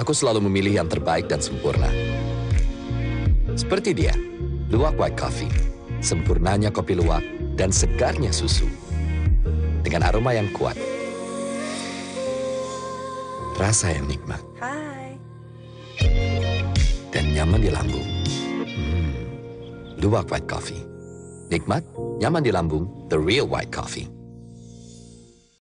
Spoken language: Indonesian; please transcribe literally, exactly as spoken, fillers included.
Aku selalu memilih yang terbaik dan sempurna. Seperti dia, Luwak White Coffee. Sempurnanya kopi luwak dan segarnya susu. Dengan aroma yang kuat. Rasa yang nikmat. Hai. Dan nyaman di lambung. Hmm. Luwak White Coffee. Nikmat, nyaman di lambung, the real white coffee.